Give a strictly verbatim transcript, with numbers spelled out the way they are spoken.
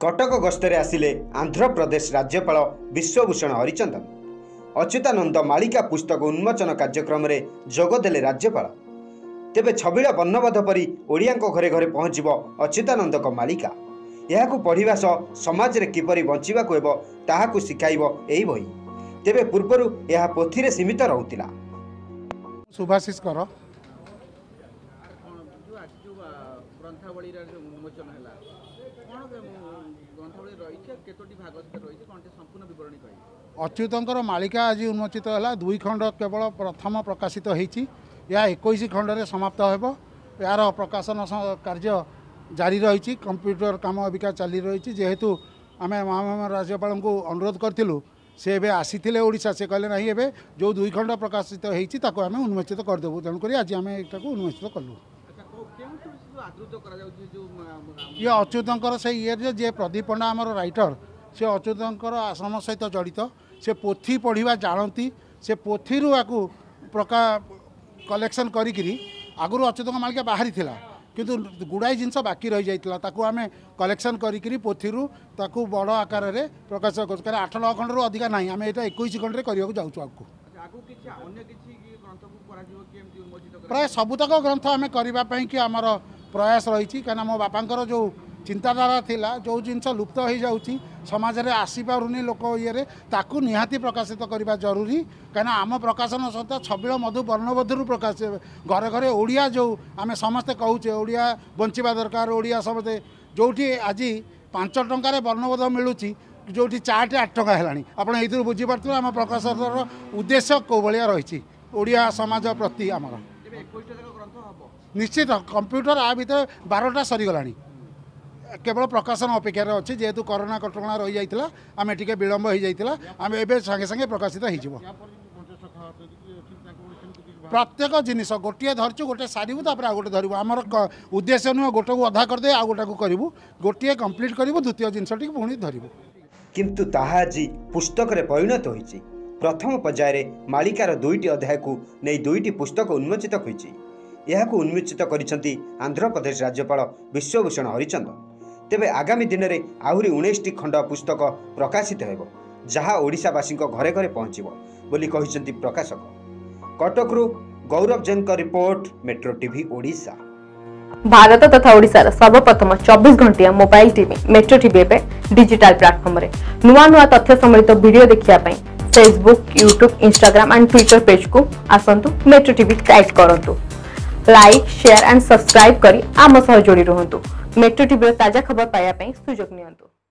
कटक गस्तरे आसिले आंध्र प्रदेश राज्यपाल विश्वभूषण हरिचंदन। अच्युतानंद मालिका पुस्तक उन्मोचन कार्यक्रम में जोगदेले राज्यपाल। तेबे छबिल वर्णबोध परी ओडिया घरे घरे पहुंचब अच्युतानंद मालिका। यह पढ़ा सह समाज में किपरि बंचा ताहाकु शिखाइब एही बही। तेबे पूर्वरु यह पोथी सीमित रहउतिला। सुभाषिष कर अच्युतंकर मालिका आज उन्मोचित है। दुई खंड केवल प्रथम प्रकाशित होती या इक्कीस खंड में समाप्त हो। यार प्रकाशन कार्य जारी रही। कंप्यूटर काम अबिका चली रही। जेहेतु आम महामहिम राज्यपाल को अनुरोध करूँ से एवं आसी ओडिशा से कहले नहीं एवं जो दुई खंड प्रकाशित होती आम उन्मोचित करदेबू। तेणुक आज आम यहाँ उन्मोचित कलु। ये अच्युतंकर से ये जे प्रदीप पंडा आमर राइटर से अच्युतंकर आश्रम सहित जड़ित। से पोथी पढ़ा जानती। से पोथी आपको प्रका कलेक्शन करी आगुरी अच्युतंकर मालिका बाहरी थिला किंतु गुड़ाई जिनस बाकी रही जाइतिला ताकू आमे कलेक्शन करी पोथी ताकू बड़ आकार रे प्रकाश कर आठ नौ खंड रु अधिका नहीं। आम यहाँ इक्कीस खंड रे करिया जाऊँ आगू प्राय सबुतक ग्रंथ आम करने कि आमर प्रयास रही। कहीं मो बापांकर जो चिंताधारा थिला जो जिनस लुप्त हो जाऊँगी समाज में आसीपारुनी लोक ये ताकू निहाती प्रकाशित करवा जरूरी। कहीं आम प्रकाशन सहित छबिल मधु वर्णबोधु प्रकाश घरे घरे ओडिया जो आम समस्ते कहूचे ओडिया बंचिबा दरकार। ओडिया समस्ते जो आज पांच टंकार वर्णबोध मिलूँ जो चार्ट आठ टका है। आपड़ ये बुझीपारे आम प्रकाशन उद्देश्य कौ भाया रही ओडिया समाज प्रति आमर निश्चित। कंप्यूटर आ भर बारटा सरीगला केवल प्रकाशन अपेक्षा अच्छी जेहेतु कोरोना कटकणा रही जाता आम टे विलम्ब हो जाता आम ए संगे संगे प्रकाशित हो। प्रत्येक जिनिस गोटे धरचु गोटे सारू तापर आ गोटे धरबू। आमर उद्देश्य नुह गोटे को अधा करदे आ गोटे को करूँ गोटे कंप्लीट करूँ द्वितीय जिनटी पुणी धरबू। किंतु ताहा आज पुस्तक रे परिणत होइछि। प्रथम पर्याय मालिकार दुईटी अध्याय को नहीं दुईटी पुस्तक उन्मोचित होइछि। यहाकू उन्मोचित करिसेंती आंध्र प्रदेश राज्यपाल विश्वभूषण हरिचंदन। तेबे आगामी दिन में आहुरी उन्नीस टी खंड पुस्तक प्रकाशित हेबो जहाँ ओडिशावासी घरे घरे पहुँचब बोली कहिसेंती प्रकाशक। कटकरू गौरव जैन का report, metro TV Odisha. Bharat तथा ओडिशार सर्वप्रथम चौबीस घंटिया मोबाइल टीवी मेट्रो टीवी एवं डिजिटल प्लेटफॉर्म रे नुआ नुआ तथ्य समित वीडियो देखिया पई Facebook, YouTube, Instagram and Twitter page को आसंतु मेट्रो टीवी टाइप करंतु। लाइक, शेयर एंड सब्सक्राइब करी आम सह जोड़ी रहंतु। मेट्रो टीवी ताजा खबर पाया पई सुजोग नियंतु।